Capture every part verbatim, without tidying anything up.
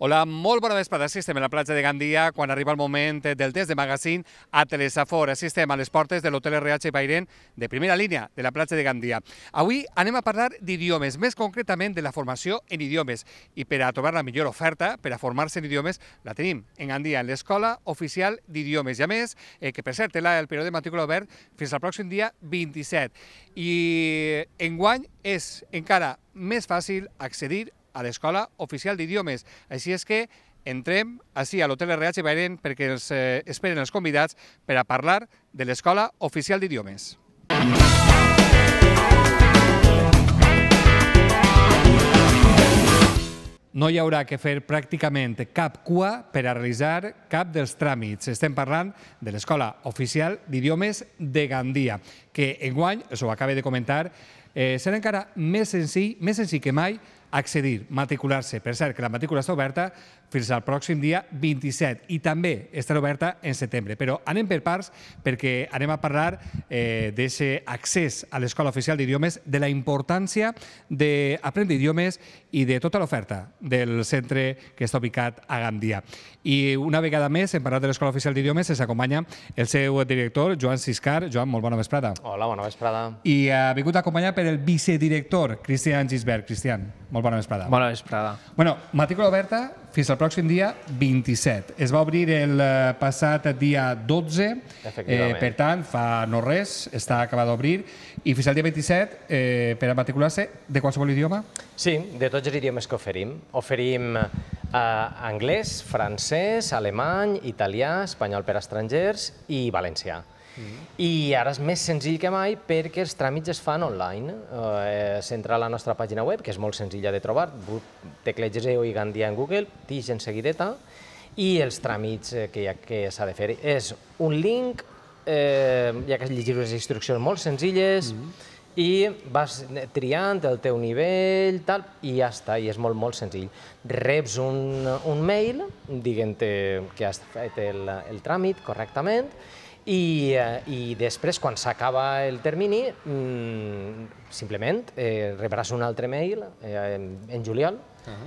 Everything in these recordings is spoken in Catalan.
Hola, molt bona vesprada. Sí, estem a la platja de Gandia quan arriba el moment del test de magazine a Telesafor. Així estem a les portes de l'Hotel R H Pairen de primera línia de la platja de Gandia. Avui anem a parlar d'idiomes, més concretament de la formació en idiomes. I per a trobar la millor oferta, per a formar-se en idiomes, la tenim en Gandia, en l'Escola Oficial d'Idiomes. I a més, eh, que per cert, té el període de matrícula obert fins al pròxim dia vint-i-set. I enguany és encara més fàcil accedir a l'Escola Oficial d'Idiomes. Així és que entrem així a l'Hotel R H Pairen perquè els eh, esperen els convidats per a parlar de l'Escola Oficial d'Idiomes. No hi haurà que fer pràcticament cap cua per a realitzar cap dels tràmits. Estem parlant de l'Escola Oficial d'Idiomes de Gandia, que enguany, això ho acaba de comentar, eh, serà encara més senzill, més senzill que mai accedir, matricular-se. Per cert, que la matrícula està oberta fins al pròxim dia vint-i-set i també estarà oberta en setembre. Però anem per parts perquè anem a parlar eh, d'aquest accés a l'Escola Oficial d'Idiomes, de la importància d'aprendre idiomes i de tota l'oferta del centre que està ubicat a Gandia. I una vegada més, en parlar de l'Escola Oficial d'Idiomes, ens acompanya el seu director, Joan Siscar. Joan, molt bona vesprada. Hola, bona vesprada. I ha vingut acompanyat per el vicedirector, Cristian Gisbert. Cristian, molt bona vesprada. Bona vesprada. Bueno, matrícula oberta fins al pròxim dia vint-i-set. Es va obrir el passat dia dotze, eh, per tant, fa no res, està acabat d'obrir, i fins al dia vint-i-set, eh, per a matricular-se de qualsevol idioma? Sí, de tots els idiomes que oferim. Oferim eh, anglès, francès, alemany, italià, espanyol per a estrangers i valencià. I ara és més senzill que mai perquè els tràmits es fan online. Eh, S'entra a la nostra pàgina web, que és molt senzilla de trobar, tecleges E O I Gandia en Google, tix en seguideta, i els tràmits que hi ha que s'ha de fer. És un link, eh, hi ha que llegir les instruccions molt senzilles, i vas triant el teu nivell, tal, i ja està, i és molt, molt senzill. Reps un, un mail dient-te que has fet el, el tràmit correctament, I, i després, quan s'acaba el termini, simplement eh, rebràs un altre mail eh, en juliol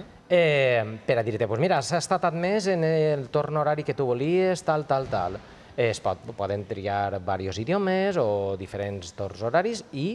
eh, per a dir-te, pues mira, s'ha estat admès en el torn horari que tu volies, tal, tal, tal. Es pot, poden triar diversos idiomes o diferents torns horaris i,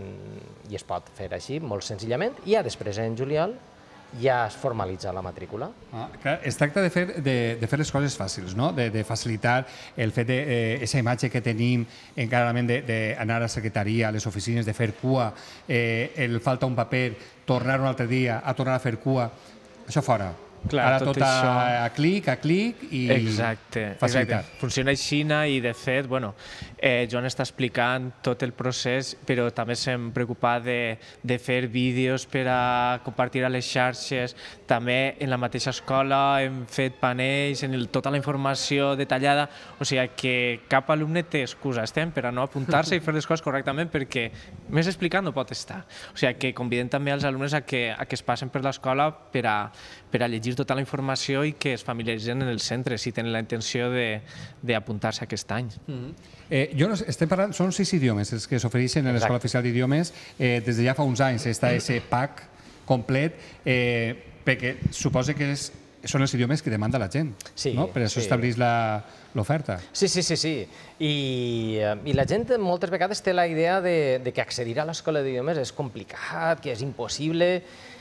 i es pot fer així, molt senzillament, i ja després, en juliol, ja es formalitza la matrícula. Ah, clar, es tracta de fer, de, de fer les coses fàcils, no? de, de facilitar el fet d'aquesta eh, imatge que tenim encarament d'anar a la secretaria, a les oficines, de fer cua, eh, el falta un paper, tornar un altre dia a tornar a fer cua, això fora. Clar, Ara tot tot a, això... a clic, a clic i exacte, facilitar. Exacte. Funciona així i, de fet, bueno, eh, Joan està explicant tot el procés, però també s'hem preocupat de, de fer vídeos per a compartir a les xarxes. També en la mateixa escola hem fet panells, en el, tota la informació detallada, o sigui que cap alumne té excusa, estem per a no apuntar-se i fer les coses correctament, perquè més explicant no pot estar. O sigui que convidem també els alumnes a que, a que es passen per l'escola per a, per a llegir tota la informació i que es familiaritzen en el centre si tenen la intenció d'apuntar-se aquest any. Eh, jo no sé, estem parlant, són sis idiomes els que s'ofereixen a l'Escola Oficial d'Idiomes. Eh, des de ja fa uns anys està aquest pack complet, eh, perquè suposa que és, són els idiomes que demanda la gent, sí, no? Per això sí. estableix l'oferta. Sí, sí, sí, sí. I, I la gent moltes vegades té la idea de, de que accedir a l'escola d'idiomes és complicat, que és impossible,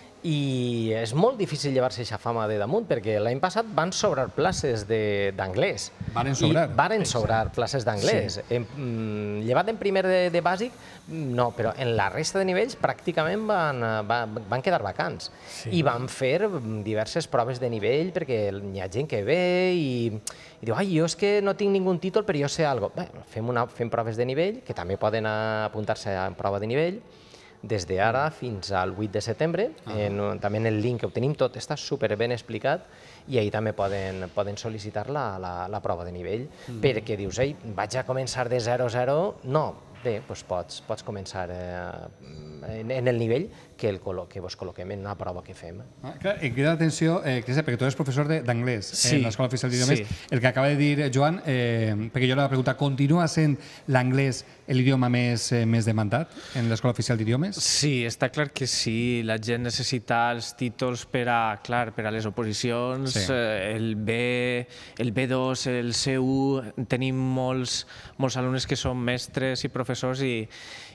i és molt difícil llevar-se aquesta fama de damunt, perquè l'any passat van sobrar places d'anglès. Varen sobrar. I varen sobrar places d'anglès. Sí. Llevat en primer de, de bàsic, no, però en la resta de nivells pràcticament van, van, van quedar vacants. Sí. I van fer diverses proves de nivell, perquè hi ha gent que ve i, i diu, ai, jo és que no tinc ningú títol, però jo sé alguna cosa. Bé, fem, una, fem proves de nivell, que també poden apuntar-se a prova de nivell, des d'ara fins al vuit de setembre. En, també en el link que ho tenim tot, està super ben explicat, i ahir també poden, poden sol·licitar la, la, la prova de nivell, mm. perquè dius, ei, vaig a començar de zero a zero, no, bé, doncs pots, pots començar eh, en el nivell que, el, que vos col·loquem en una prova que fem. Ah, clar, em crida l'atenció, eh, Cristian, perquè tu eres professor d'anglès sí, en l'Escola Oficial d'Idiomes. Sí. El que acaba de dir Joan, eh, perquè jo la pregunta, continua sent l'anglès l'idioma més, eh, més demandat en l'Escola Oficial d'Idiomes? Sí, està clar que sí. La gent necessita els títols per a, clar, per a les oposicions, Sí. eh, el B, el B dos, el C u. Tenim molts, molts alumnes que són mestres i professors i,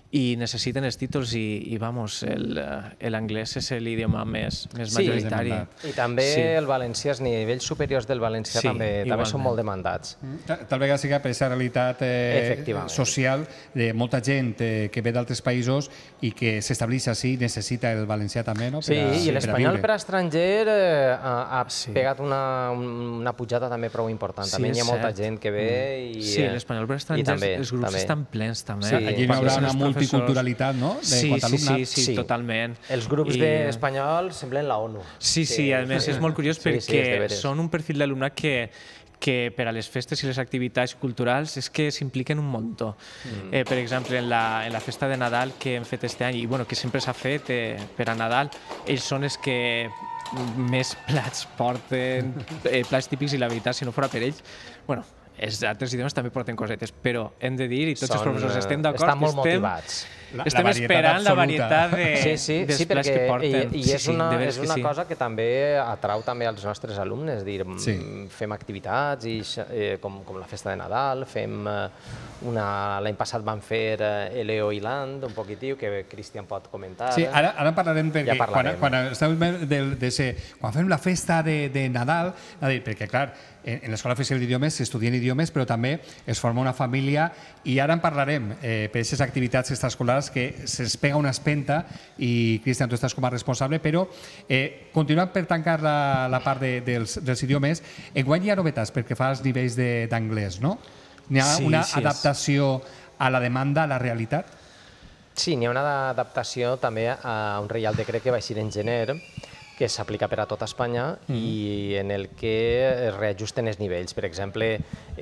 i necessiten els títols i, i vamos, l'anglès és l'idioma més, més Sí, majoritari. I també Sí. el valencià, els nivells superiors del valencià Sí, també, també igualment. són molt demandats. Tal, tal vegada sigui per aquesta realitat eh, Efectivament. social de molta gent eh, que ve d'altres països i que s'estableix així i necessita el valencià també, no? Sí, Per a, i per a l'espanyol viure. per a estranger eh, ha, ha Sí. pegat una, una pujada també prou important. Sí, També hi ha és molta cert. gent que ve i... Sí, eh, l'espanyol per i estrangers, també, els grups també. estan plens també. Sí, Allí hi perquè haurà són una els professors. multiculturalitat, no? De Sí, quant a sí, sí, alumnat. sí, Sí. totalment. Els grups I, d'espanyol semblen la ONU. Sí, sí, a més és molt curiós Sí, sí, és de perquè veres. són un perfil d'alumnat que que per a les festes i les activitats culturals és que s'impliquen un muntó. Mm. Eh, per exemple, en la, en la festa de Nadal que hem fet este any, i bueno, que sempre s'ha fet eh, per a Nadal, ells són els que més plats porten, eh, plats típics, i la veritat, si no fora per ells, bueno, els altres idiomes també porten cosetes, però hem de dir, i tots els Són, professors estem d'acord, estan molt que estem, motivats. La- estem la varietat esperant la absoluta. varietat de, Sí, sí, dels sí, plats perquè que porten. i, i Sí, és sí, una, de veres és que una sí. cosa que també atrau també als nostres alumnes, dir, Sí. sí. fem activitats i, eh, com, com la festa de Nadal, fem eh, una... L'any passat vam fer eh, Eleo Island, un poquitiu, que Cristian pot comentar. Sí, ara, ara en parlarem perquè Ja parlarem. quan, quan, estem de, de ser, quan fem la festa de, de Nadal, a dir, perquè clar, en, en l'Escola Oficial d'Idiomes s'estudien idiomes, però també es forma una família i ara en parlarem eh, per aquestes activitats extraescolars que se'ns pega una espenta i, Cristian, tu estàs com a responsable, però eh, continuant per tancar la, la part de, dels, dels idiomes, enguany hi ha novetats perquè fa els nivells de- d'anglès, no? N'hi ha Sí, una sí, és- adaptació a la demanda, a la realitat? Sí, n'hi ha una adaptació també a un reial decret que va eixir en gener, que s'aplica per a tota Espanya mm. i en el que es reajusten els nivells. Per exemple,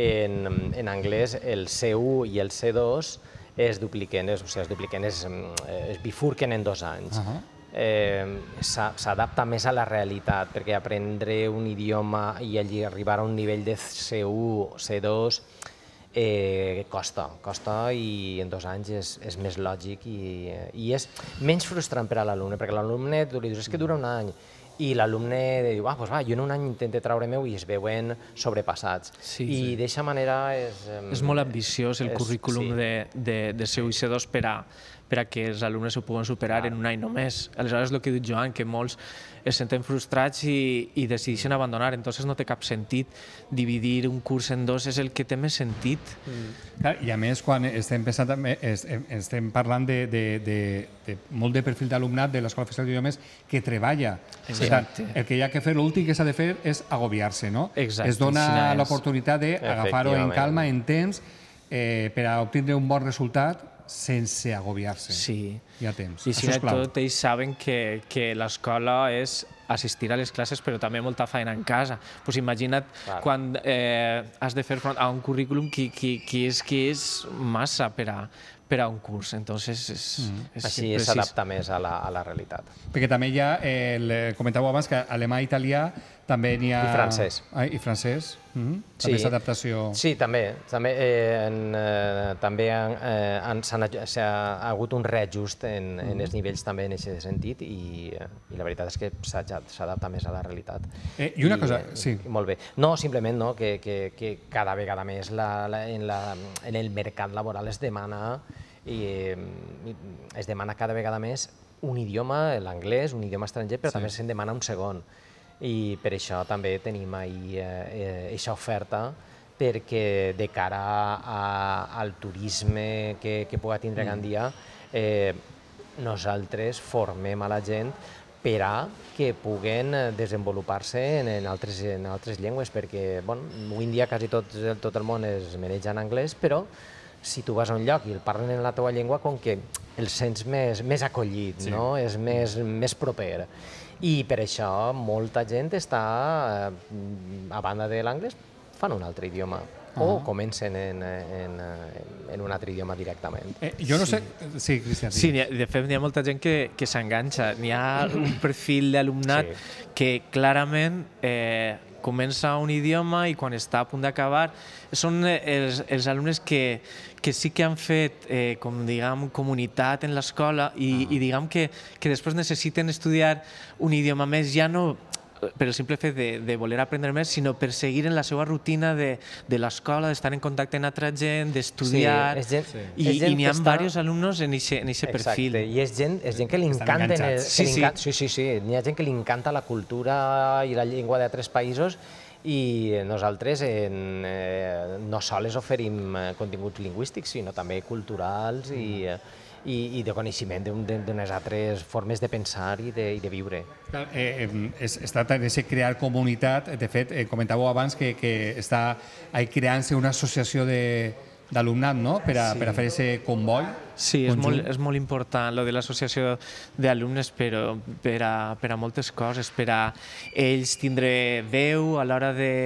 en, en anglès el C u i el C dos es dupliquen, es, o sigui, es dupliquen, es, es bifurquen en dos anys. Uh -huh. eh, s'adapta més a la realitat, perquè aprendre un idioma i allí arribar a un nivell de C u o C dos eh, costa, costa i en dos anys és, és més lògic i, i és menys frustrant per a l'alumne, perquè l'alumne li dius és que dura un any i l'alumne diu, ah, doncs va, jo en un any intento treure meu i es veuen sobrepassats. Sí, I sí. d'eixa manera és... És molt ambiciós el és- currículum sí. de, de, de C u i C dos per a, per a que els alumnes ho puguen superar en un any només. Aleshores, el que diu Joan, que molts es senten frustrats i, i decideixen abandonar. Entonces no té cap sentit dividir un curs en dos, és el que té més sentit. Clar, i a més, quan estem, pensant, també, es- estem parlant de, de, de, de molt de perfil d'alumnat de l'Escola Oficial d'Idiomes que treballa. Per tant, Exacte. el que hi ha que fer, l'últim que s'ha de fer és agobiar-se, no? Exacte, Es dona així és. l'oportunitat d'agafar-ho en Efectivament. calma, en temps, eh, per a obtindre un bon resultat sense agobiar-se. Sí. Hi ha temps. I si Això no és clau. tot, ells saben que, que l'escola és assistir a les classes, però també molta feina en casa. Pues imagina't Clar. quan eh, has de fer front a un currículum que, que, que, és, que és massa per a, per a un curs. Entonces, és, mm. és Així precís. s'adapta més a la, a la realitat. Perquè també hi ha, eh, el, comentàveu abans, que alemà i italià també n'hi ha... I francès. Ah, I francès. Mm -hmm. Sí. També és adaptació... Sí, també. També, eh, en, eh, també han, eh, han, s'han, s'ha hagut un reajust en, en els nivells també en aquest sentit i, eh, i la veritat és que s'ha- s'adapta més a la realitat. Eh, i una cosa, eh, sí. i molt bé. No, simplement no, que, que, que cada vegada més la, la, en, la, en el mercat laboral es demana i, eh, es demana cada vegada més un idioma, l'anglès, un idioma estranger, però Sí. també se'n demana un segon. I per això també tenim ahir aquesta oferta perquè de cara a, al turisme que, que pugui tindre Gandia, eh, nosaltres formem a la gent per a que puguen desenvolupar-se en, en, altres, en altres llengües, perquè bueno, avui en dia quasi tot, tot el món es maneja en anglès, però si tu vas a un lloc i el parlen en la teva llengua, com que el sents més, més acollit, Sí. no? És més, més proper. I per això molta gent està, eh, a banda de l'anglès, fan un altre idioma. o comencen en, en, en un altre idioma directament. Eh, jo no sé... Sí, Cristian. Sí, ha, de fet, hi ha molta gent que, que s'enganxa. N'hi ha un perfil d'alumnat sí. que clarament eh, comença un idioma i quan està a punt d'acabar són els, els alumnes que, que sí que han fet eh, com diguem, comunitat en l'escola i, ah. i diguem que, que després necessiten estudiar un idioma més, ja no per el simple fet de, de voler aprendre més, sinó per seguir en la seva rutina de, de l'escola, d'estar en contacte amb altra gent, d'estudiar... Sí, gent, sí. I, i n'hi ha està... diversos alumnes en aquest perfil. I és gent, és gent que li encanta... El, sí, sí. sí, sí, sí. N'hi ha gent que li encanta la cultura i la llengua d'altres països i nosaltres en, eh, no sols oferim continguts lingüístics, sinó també culturals i... I, i de coneixement d'unes altres formes de pensar i de, i de viure. Eh, es, es tracta de crear comunitat. De fet, eh, comentàveu abans que, que està creant-se una associació d'alumnat, no?, per a, sí. per a fer aquest comboi. Sí, és molt, és molt important lo de l'associació d'alumnes però per a, per a moltes coses, per a ells tindre veu a l'hora de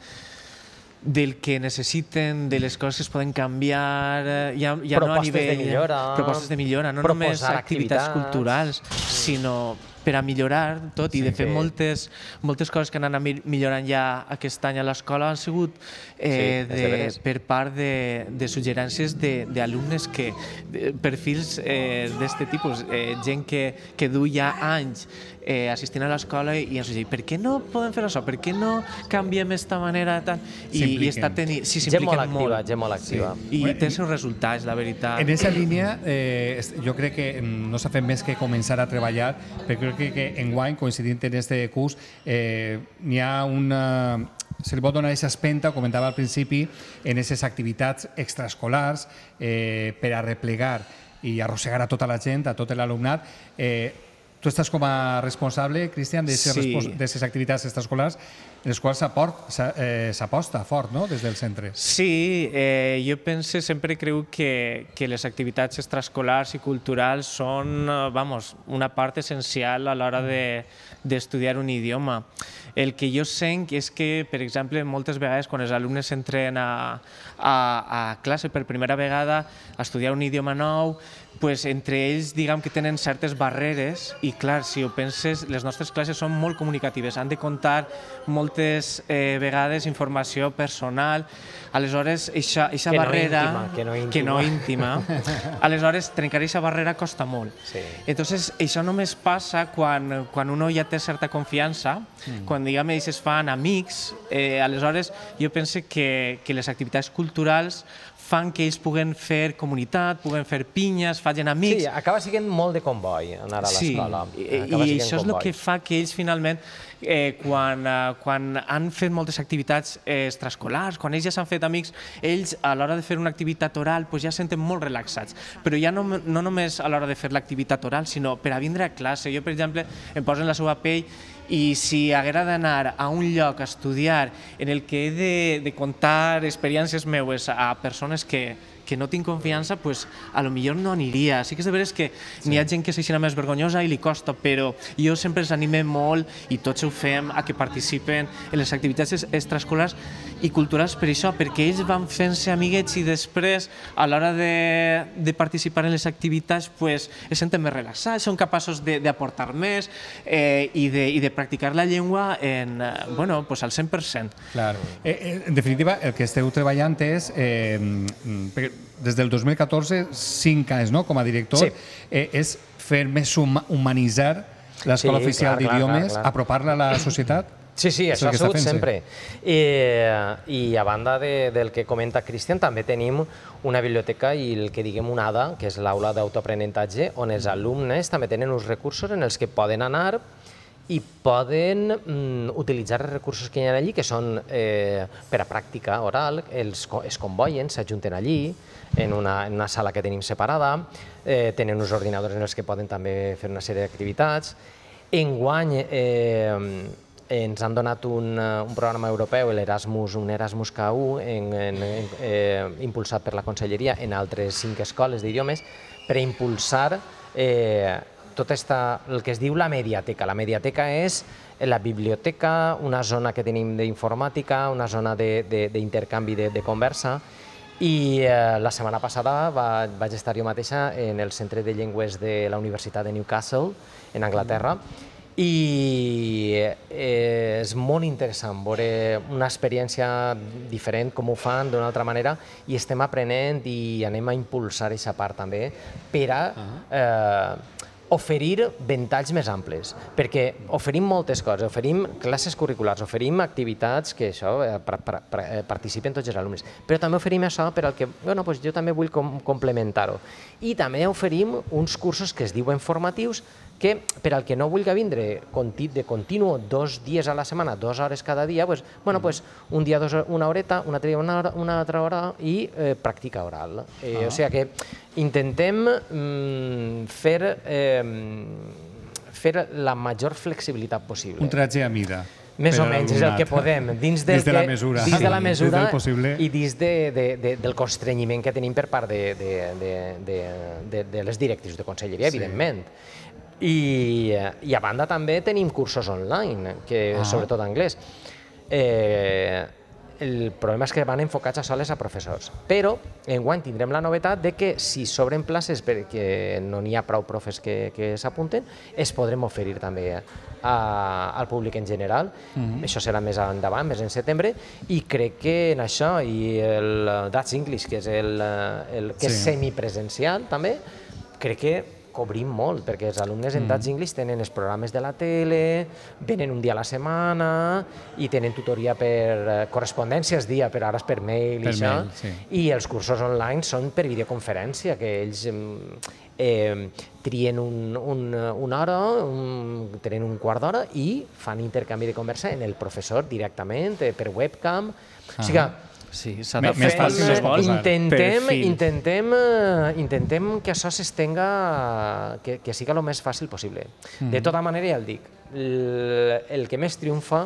del que necessiten, de les coses que es poden canviar, ja, ja no a nivell... Propostes de millora. Propostes de millora, no només activitats culturals, sinó per a millorar tot, i de fet moltes, moltes coses que han anat millorant ja aquest any a l'escola han sigut eh, sí, de, per part de, de suggerències d'alumnes que, perfils eh, d'aquest tipus, eh, gent que, que du ja anys eh, assistint a l'escola i ens diu, per què no podem fer això? Per què no canviem aquesta manera? I, i està tenint... Sí, s'impliquen molt. Gent molt activa. Sí. I té els seus resultats, la veritat. En aquesta línia, eh, jo crec que no s'ha fet més que començar a treballar, perquè crec que enguany, coincidint en aquest curs, eh, n'hi ha una... Se li pot donar aquesta espenta, comentava al principi, en aquestes activitats extraescolars eh, per a replegar i arrossegar a tota la gent, a tot l'alumnat. Eh, tu estàs com a responsable, Cristian, d'aquestes sí. activitats extraescolars en les quals s'aposta eh, fort, no?, des del centre. Sí, eh, jo penso, sempre creu que, que les activitats extraescolars i culturals són, vamos, una part essencial a l'hora d'estudiar de, un idioma. El que jo sent és que, per exemple, moltes vegades quan els alumnes entren a, a, a classe per primera vegada a estudiar un idioma nou, pues, entre ells diguem que tenen certes barreres i, clar, si ho penses, les nostres classes són molt comunicatives, han de contar moltes eh, vegades informació personal, aleshores aquesta barrera... Que no íntima. Que no íntima. Aleshores, trencar aquesta barrera costa molt. Sí. Entonces, això només passa quan, quan uno ja té certa confiança, mm. quan, diguem, ells es fan amics, eh, aleshores jo penso que, que les activitats culturals fan que ells puguen fer comunitat, puguen fer pinyes, facin amics... Sí, acaba sent molt de comboi anar a l'escola. Sí, i, i això és el que fa que ells finalment, eh, quan, eh, quan han fet moltes activitats eh, extraescolars, quan ells ja s'han fet amics, ells a l'hora de fer una activitat oral pues, ja senten molt relaxats. Però ja no, no només a l'hora de fer l'activitat oral, sinó per a vindre a classe. Jo, per exemple, em poso en la seva pell i si haguera d'anar a un lloc a estudiar en el que he de, de contar experiències meues a persones que, que no tinc confiança, pues, a lo millor no aniria. Sí que és de veres que sí. N'hi ha gent que s'eixina més vergonyosa i li costa, però jo sempre els anime molt, i tots ho fem, a que participen en les activitats extraescolars i culturals per això, perquè ells van fent-se amiguets i després, a l'hora de, de participar en les activitats, pues, es senten més relaxats, són capaços d'aportar més eh, i, de, i de practicar la llengua en, eh, bueno, pues, al cent per cent. Claro. Eh, en definitiva, el que esteu treballant és... Eh, des del dos mil catorze, cinc anys, no?, com a director, sí. eh, és fer més humanitzar l'Escola sí, Oficial d'Idiomes, apropar-la a la societat? Sí, sí, això ha sigut sempre. I, i a banda de, del que comenta Cristian, també tenim una biblioteca i el que diguem una A D A, que és l'aula d'autoaprenentatge, on els alumnes també tenen uns recursos en els que poden anar i poden mm, utilitzar els recursos que hi ha allí, que són eh, per a pràctica oral, els, es convoien, s'ajunten allí, en una, en una sala que tenim separada, eh, tenen uns ordinadors en els que poden també fer una sèrie d'activitats. Enguany eh, ens han donat un, un programa europeu, l'Erasmus, un Erasmus K u, en, en, eh, impulsat per la Conselleria en altres cinc escoles d'idiomes, per a impulsar eh, tot està, el que es diu la mediateca. La mediateca és la biblioteca, una zona que tenim d'informàtica, una zona d'intercanvi de, de, de conversa, i eh, la setmana passada va, vaig estar jo mateixa en el Centre de Llengües de la Universitat de Newcastle, en Anglaterra, i eh, és molt interessant veure una experiència diferent, com ho fan d'una altra manera, i estem aprenent i anem a impulsar aquesta part també per a eh, oferir ventalls més amples, perquè oferim moltes coses, oferim classes curriculars, oferim activitats que això eh, pra, pra, pra, participen tots els alumnes, però també oferim això per al que bueno, pues jo també vull com, complementar-ho. I també oferim uns cursos que es diuen formatius, que per al que no vulgui vindre de continu dos dies a la setmana, dues hores cada dia, pues, bueno, pues, un dia dos, una horeta, un altre dia una, hora, una altra hora i eh, pràctica oral. Eh, ah. O sigui que intentem mm, fer, eh, fer la major flexibilitat possible. Un traje a mida. Més o menys, és el que podem, dins, del dins de la mesura, dins de la mesura dins del possible. I dins de, de, de, del constrenyiment que tenim per part de, de, de, de, de, de les directrius de conselleria, sí. Evidentment. I, I a banda també tenim cursos online, que ah. sobretot anglès. Eh, el problema és que van enfocats a soles a professors, però enguany tindrem la novetat de que si s'obren places perquè no n'hi ha prou profes que, que s'apunten, es podrem oferir també a, al públic en general. Mm-hmm. Això serà més endavant, més en setembre, i crec que en això i el Dutch English, que és, el, el, que sí. és semipresencial també, crec que cobrim molt, perquè els alumnes en Dutch English tenen els programes de la tele, venen un dia a la setmana i tenen tutoria per correspondència, es dia, però ara és per mail i això, i els cursos online són per videoconferència, que ells eh, trien un, un, una hora, un, tenen un quart d'hora i fan intercanvi de conversa en el professor directament, per webcam. O sigui que sí, s'ha de fer, intentem, intentem, intentem que això s'estenga, que, que siga el més fàcil possible. Mm. De tota manera, ja el dic, el, el que més triomfa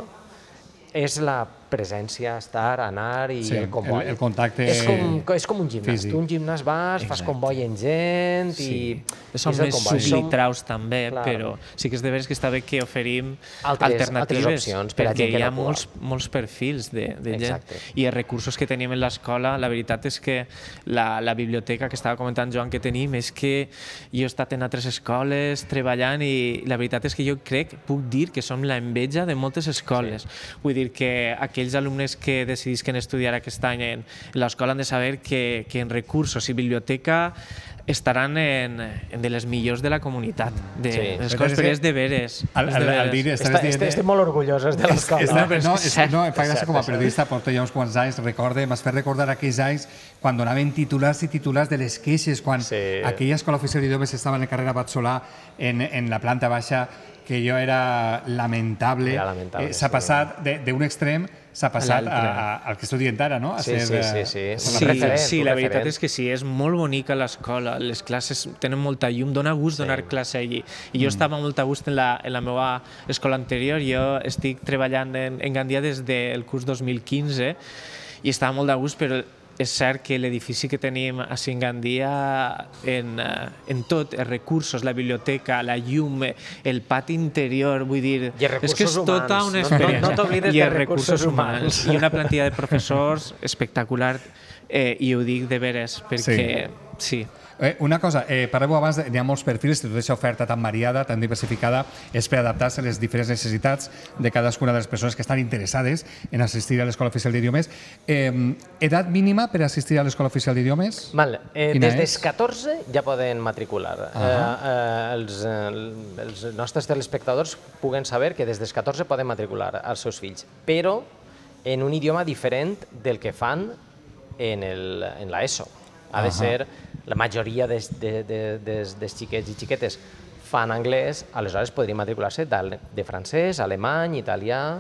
és la presència, estar, anar i sí, el comboi. El, el contacte és com, és com un gimnàs. Tu un gimnàs vas, exacte. Fas comboi amb gent i... Sí. Són més sublitraus també, clar. Però sí que és de veres que està bé que oferim altres, alternatives, altres opcions per perquè a gent que hi ha no molts, molts perfils de, de exacte. Gent. I els recursos que tenim en l'escola, la veritat és que la, la biblioteca que estava comentant Joan que tenim és que jo he estat en altres escoles treballant i la veritat és que jo crec, puc dir que som la enveja de moltes escoles. Sí. Vull dir que aquells alumnes que decidisquen estudiar aquest any en l'escola han de saber que, que en recursos i biblioteca estaran en, en de les millors de la comunitat, de sí. les escoles, però és de veres. Al, al, al dir, Està, estem, estem molt orgullosos de l'escola. No, no, no, és, no, em fa gràcia com a periodista, porto ja uns quants anys, recorde, m'has fet recordar aquells anys quan donaven titulars i titulars de les queixes, quan sí. aquella escola oficial d'idiomes estava en el carrer Abat Solà, en, en la planta baixa, que jo era lamentable. Era lamentable, eh, s'ha sí. passat d'un extrem, s'ha passat a, a, al que estudien ara, no? A sí, ser, sí, sí, sí. Sí, referent, sí, la veritat és que sí, és molt bonica l'escola, les classes tenen molta llum, dona gust donar sí. classe allí. I jo mm. estava molt a gust en la, en la meva escola anterior, jo estic treballant en, en Gandia des del curs dos mil quinze i estava molt a gust, però és cert que l'edifici que tenim a Gandia, en, en tot, els recursos, la biblioteca, la llum, el pati interior, vull dir, és que és tota una experiència. No, no t'oblides de recursos humans. I una plantilla de professors espectacular, eh, i ho dic de veres, perquè sí. sí. Eh, una cosa, eh, parleu abans, n'hi ha molts perfils, tota aquesta oferta tan variada, tan diversificada, és per adaptar-se a les diferents necessitats de cadascuna de les persones que estan interessades en assistir a l'Escola Oficial d'Idiomes. Eh, edat mínima per assistir a l'Escola Oficial d'Idiomes? Val, eh, des dels catorze ja poden matricular. Uh -huh. eh, eh, els, eh, els nostres telespectadors puguen saber que des dels catorze poden matricular els seus fills, però en un idioma diferent del que fan en, el, en l'ESO. Ha de ser, la majoria dels de, de, de, de xiquets i xiquetes fan anglès, aleshores podrien matricular-se de, de francès, alemany, italià,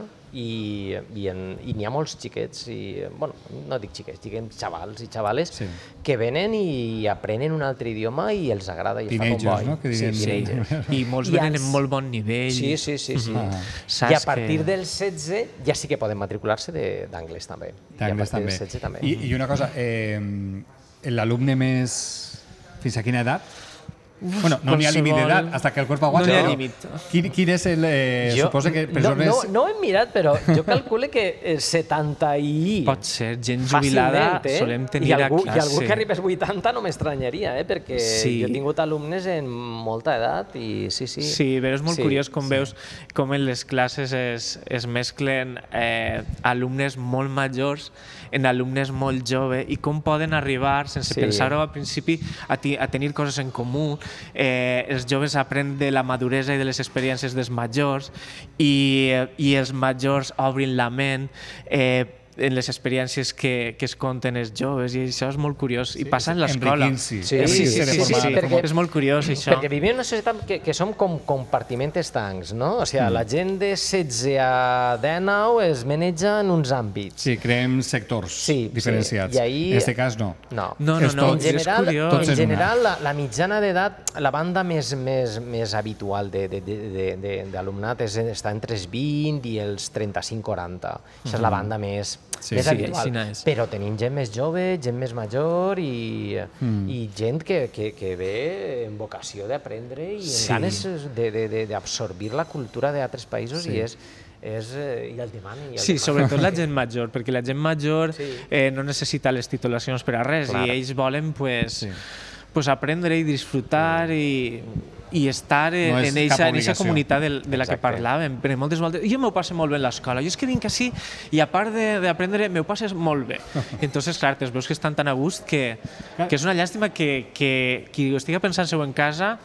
i, i, en, i n'hi ha molts xiquets, i, bueno, no dic xiquets, diguem xavals i xavales, sí. que venen i aprenen un altre idioma i els agrada i teenagers, fa un boi. No? Que sí, sí. I molts I venen els... en molt bon nivell. Sí, sí, sí. sí. Uh-huh. I a partir que... del setze ja sí que poden matricular-se d'anglès també. D'anglès també. setze, també. I, I una cosa, eh, l'alumne més... Fins a quina edat Bueno, no n'hi ha límit d'edat, hasta que el cuerpo aguanta. No n'hi ha no? límit. Quin, quin és el... Eh, Jo- suposa que no, persones... no, no ho he mirat, però jo calculo que eh, setanta i... Pot ser, gent jubilada fàcilment, eh? solem tenir I algú, a classe. I algú que arribés vuitanta no m'estranyaria, eh? Perquè Sí. jo he tingut alumnes en molta edat i sí, sí. Sí, però és molt Sí, curiós com veus com en les classes es, es mesclen eh, alumnes molt majors en alumnes molt joves i com poden arribar, sense Sí. pensar-ho al principi, a, ti, a tenir coses en comú. Eh, els joves aprenen de la maduresa i de les experiències dels majors i, i els majors obrin la ment eh, en les experiències que, que es conten els joves i això és molt curiós i passa en l'escola. enriquint-s'hi. Sí, sí, sí, sí, sí, sí, sí, perquè- és molt curiós això. Perquè vivim en una societat que, que som com compartiments estancs, no? O sigui, la gent de setze a dinou es maneja en uns àmbits. Sí, creem sectors Sí, diferenciats. sí. I ahí- En aquest cas, no. No. No, no, És no, tot- En general, és curiós. Tots en en una. general la, la mitjana d'edat, la banda més, més, més habitual de- de- de- de- de- d'alumnat és està entre els vint i els trenta-cinc quaranta. Això és la banda més, Sí, més sí, habitual. així és. Però tenim gent més jove, gent més major i, mm. i gent que, que, que ve en vocació d'aprendre i en Sí. ganes de- de- de- d'absorbir la cultura d'altres països Sí. i és, és, eh, i el demanen. I el Sí, demanen. sobretot la gent major, perquè la gent major Sí. eh, no necessita les titulacions per a res Clar. i ells volen pues, Sí. pues aprendre i disfrutar i, i estar en, No és en cap eixa, en eixa obligació. comunitat de, de la que Exacte. parlàvem. Perquè moltes voltes, jo m'ho passo molt bé en l'escola, jo és que vinc així i a part de- d'aprendre m'ho passes molt bé. Entonces, clar, te'ls veus que estan tan a gust que, que és una llàstima que, que qui ho estigui pensant-se en casa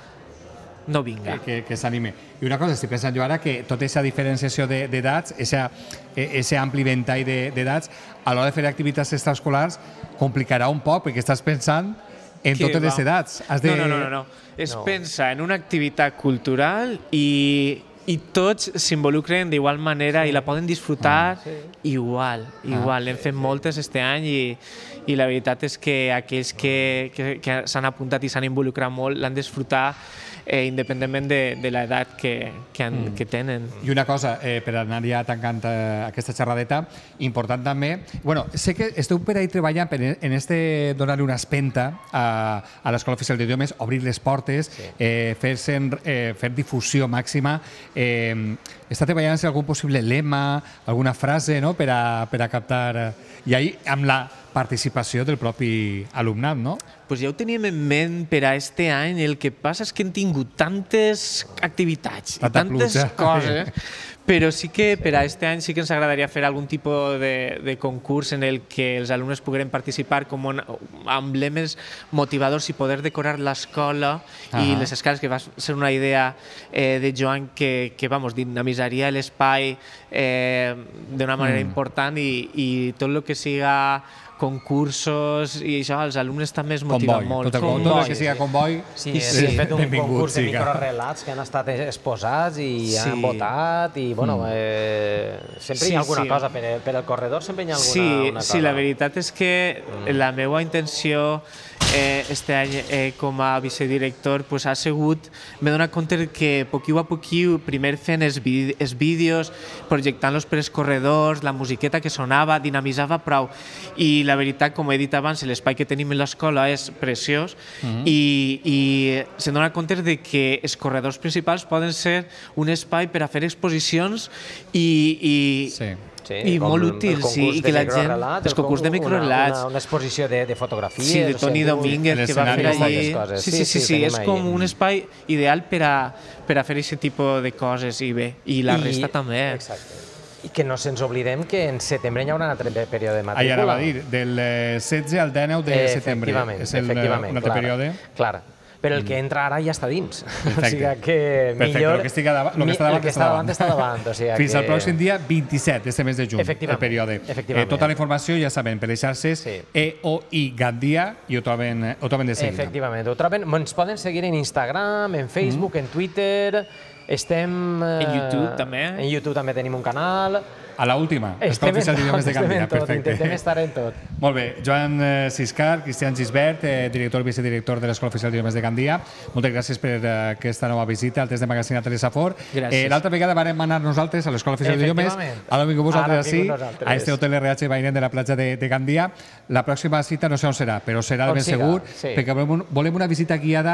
no vinga. que, que, que s'anime. I una cosa, estic pensant jo ara que tota aquesta diferenciació de- d'edats, aquest ampli ventall de- d'edats, a l'hora de fer activitats extraescolars, complicarà un poc, perquè estàs pensant en Que totes les va. edats. Has de... No, no, no, no, no. Es No. pensa en una activitat cultural i, i tots s'involucren d'igual manera i la poden disfrutar igual, igual. Hem fet moltes este any i, i la veritat és que aquells que, que, que s'han apuntat i s'han involucrat molt l'han de disfrutar eh, independentment de, de l'edat que, que, han, que tenen. I una cosa, eh, per anar ja tancant eh, aquesta xerradeta, important també, bueno, sé que esteu per ahí treballant per en este donar una espenta a, a l'Escola Oficial d'Idiomes, obrir les portes, sí. eh, fer, eh, fer difusió màxima. Eh, està treballant en algun possible lema, alguna frase, no?, per a, per a captar... Eh, I ahí, amb la participació del propi alumnat, no? Pues ja ho teníem en ment per a este any, el que passa és que hem tingut tantes activitats i Tanta tantes pluja. coses, però sí que per a este any sí que ens agradaria fer algun tipus de, de concurs en el que els alumnes pogueren participar com un, amb lemes motivadors i poder decorar l'escola i Ahà. les escales, que va ser una idea eh, de Joan que, que vamos, dinamisaria l'espai eh, d'una manera Mm. important i, i tot el que siga concursos i això, als alumnes també es motiva Comboi. molt. Tot, el, tot el que siga comboi, Sí, i sí, hem fet un benvingut concurs de siga. microrelats que han estat exposats i Sí. han votat i, bueno, eh, sempre Sí, hi ha alguna sí. cosa, per, per el corredor sempre hi ha alguna Sí, una cosa. sí, la veritat és que la meva intenció eh, este any eh, com a vicedirector pues, ha sigut, m'he donat compte que poquiu a poquiu, primer fent els, ví- els vídeos, projectant-los per els corredors, la musiqueta que sonava, dinamitzava prou. I la veritat, com he dit abans, l'espai que tenim en l'escola és preciós Mhm. i, i se'n dona compte de que els corredors principals poden ser un espai per a fer exposicions i, i, Sí. Sí, i com molt el útil, concurs sí, i de que la gent... microrelats, Els el concurs de concurs- una- microrelats. Una, una exposició de, de fotografies. Sí, de o Toni sigui, Domínguez, que va fer l'escenari allí. d'aquestes coses. Sí, sí, sí, sí, tenim és com ahí. un espai ideal per a, per a fer aquest tipus de coses i bé, i la I- resta també. Exacte. I que no se'ns oblidem que en setembre hi haurà un altre període de matrícula. Ahí ara va dir, del eh, setze al dinou de setembre. Efectivament, És el, eh, efectivament, un altre clar, període. Clar, però el que entra ara ja està dins. Perfecte. O sigui que Perfecte, millor... el que estigui davant- el que mi- està davant el que està està davant. davant està davant. O sigui Fins que... al pròxim dia vint-i-set d'este mes de juny, el Efectivament, període. efectivament. Eh, tota la informació, ja saben, per les xarxes Sí. E O I Gandia i ho troben, ho troben de seguida. Efectivament, ho troben. Ens poden seguir en Instagram, en Facebook, en Twitter, estem... eh, En YouTube també. En YouTube també tenim un canal. A la última, Estem Escola en Oficial tot, d'Idiomes de estem Gandia. en tot, Perfecte. intentem estar en tot. Molt bé, Joan eh, Siscar, Cristian Gisbert, eh, director i vicedirector de l'Escola Oficial d'Idiomes de Gandia. Moltes gràcies per eh, aquesta nova visita al test de magazine a Telesafor. Gràcies. Eh, L'altra vegada vam anar nosaltres a l'Escola Oficial d'Idiomes. Efectivament. Ara vingut vosaltres Ara així, vingut nosaltres. a este hotel R H Bairén de la platja de, de Gandia. La pròxima cita no sé on serà, però serà On ben siga, segur, sí. perquè volem, un- volem una visita guiada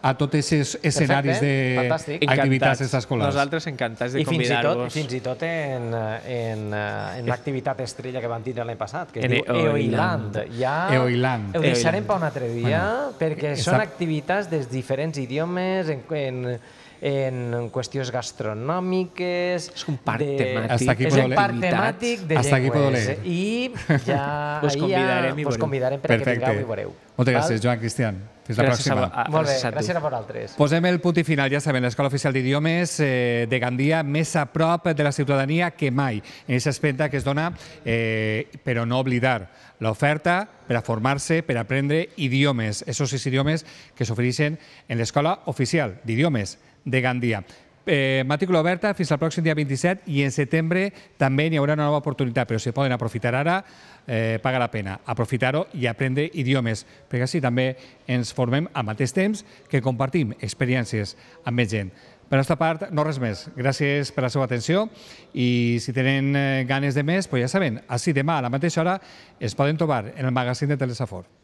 a tots aquests escenaris d'activitats extraescolars. Nosaltres encantats de I fins i tot, convidar-vos. fins i tot en, en, en l'activitat estrella que vam tindre l'any passat, que es En diu Eoiland. Eoiland. Ja Eoiland. ho deixarem per un altre dia, perquè està- són activitats dels diferents idiomes, en, en, en qüestions gastronòmiques... És un parc de- temàtic. Hasta aquí És puedo un leer. parc temàtic de Hasta aquí puedo llengües. leer. I ja, Us ahir convidarem i ja us veureu. convidarem perquè Perfecte. vingueu i veureu. Moltes Val? gràcies, Joan Cristian. Fins la Gràcies a, pròxima. a, Molt bé, gràcies a tu. gràcies a vosaltres. Posem el punt i final, ja saben, l'Escola Oficial d'Idiomes eh, de Gandia més a prop de la ciutadania que mai. En aquest aspecte que es dona, eh, però no oblidar, l'oferta per a formar-se, per a aprendre idiomes, aquests sis idiomes que s'ofereixen en l'Escola Oficial d'Idiomes de Gandia. Eh, matrícula oberta fins al pròxim dia vint-i-set i en setembre també n'hi haurà una nova oportunitat, però si poden aprofitar ara, eh, paga la pena aprofitar-ho i aprendre idiomes, perquè així també ens formem al mateix temps que compartim experiències amb més gent. Per la nostra part, no res més. Gràcies per la seva atenció i si tenen eh, ganes de més, pues ja saben, així demà a la mateixa hora es poden trobar en el magazín de Telesafor.